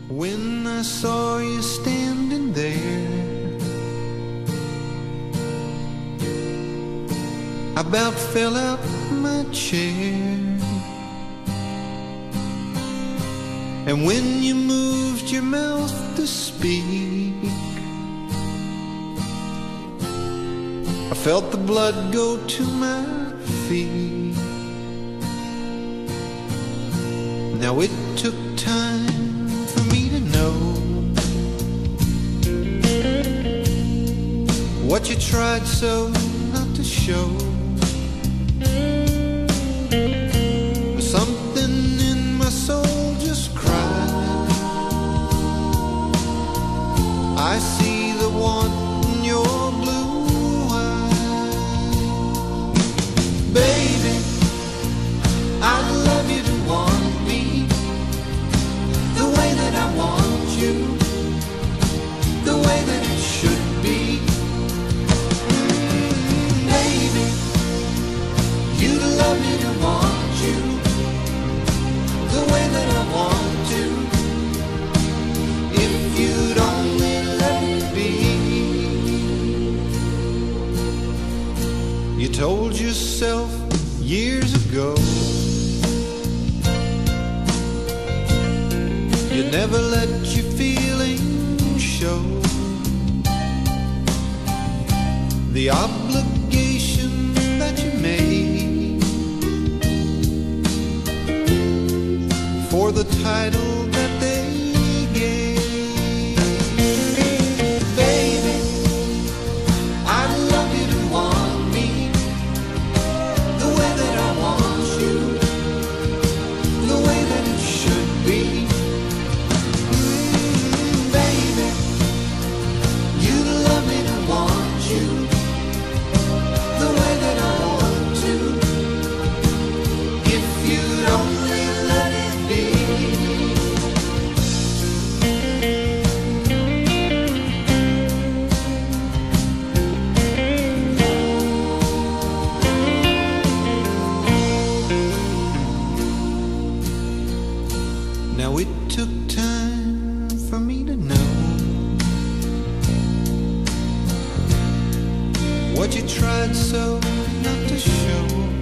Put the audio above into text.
When I saw you standing there, I about fell out my chair. And when you moved your mouth to speak, I felt the blood go to my feet. Now it took time for me to know what you tried so not to show. Something in my soul just cried. I see the want in your blue eyes. Baby, I'd love you to want me the way that I want you, the way that it should be. Baby, you'd love me to want you the way that I want to, if you'd only let me be. You told yourself years ago you'd never let your feelings show. The obligation that you made for the title that they gave. Baby, I'd love you to want me the way that I want you, the way that it should be. Baby, you'd love me to want you the way that I want to, if you'd only let it be. Now it took time for me to know what you tried so not to show.